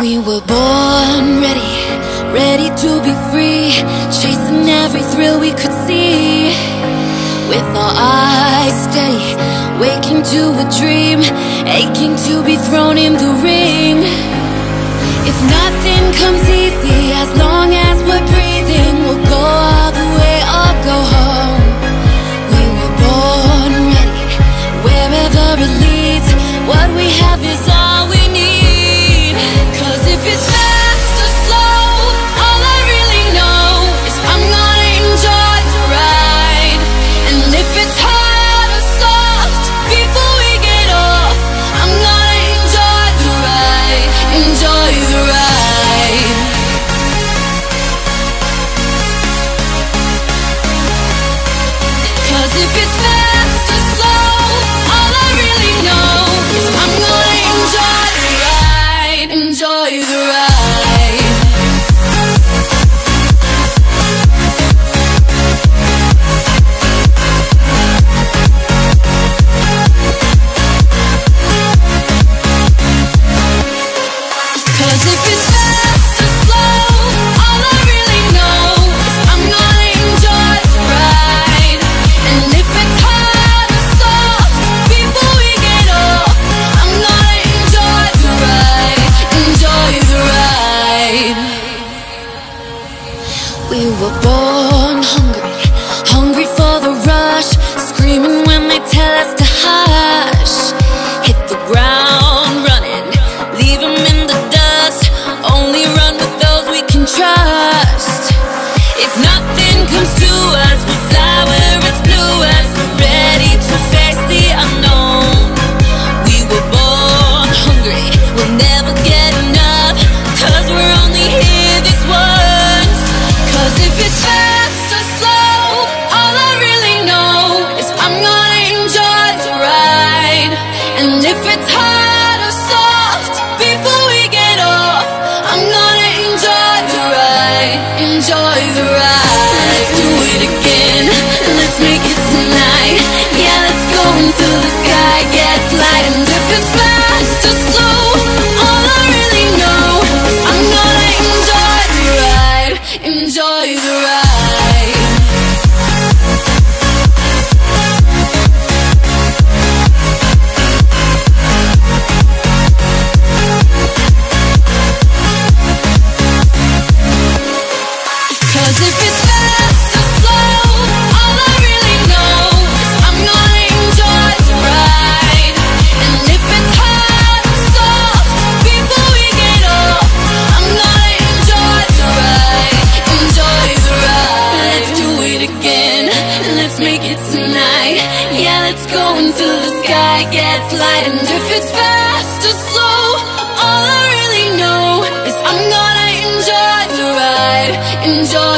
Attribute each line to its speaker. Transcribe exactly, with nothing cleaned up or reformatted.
Speaker 1: We were born ready, ready to be free, chasing every thrill we could see. With our eyes steady, waking to a dream, aching to be thrown in the ring. If nothing comes easy, as long as we're breathing, we'll go all the way or go home. We were born ready, wherever it leads, what we have is all we need. Cause if it's fast or slow, all I really know is I'm gonna enjoy the ride. And if it's hard or soft, before we get off, I'm gonna enjoy the ride, enjoy the ride. Cause if it's fast or slow, all I really know is I'm gonna enjoy the ride, enjoy the ride. Cause if it's fast or slow, all I really know is I'm gonna enjoy the ride. And if it's hard or soft, before we get off, I'm gonna enjoy the ride, enjoy the ride. We were born hungry, hungry for the rush, screaming when they tell us to hush. Hit the ground running, leave 'em in the dust, only run with those we can trust. If nothing comes to us, we'll fly where it's bluest, ready to face the unknown. We were born hungry, we'll never get enough, cause we're only here this once. Cause if it's fast or slow, all I really know is I'm gonna enjoy the ride. And if it's hard or soft, before we get off, I'm gonna enjoy the ride, enjoy the ride. Let's do it again, let's make it tonight. Yeah, let's go until the sky gets light. And if it's fast or slow, all I really know is I'm gonna enjoy the ride, enjoy the ride. Cause if it's fast or slow, all I really know is I'm gonna enjoy the ride. And if it's hard or soft, before we get off, I'm gonna enjoy the ride, enjoy the ride. Let's do it again, let's make it tonight. Yeah, let's go until the sky gets light. And if it's fast or slow, all I really know is I'm gonna enjoy the ride, enjoy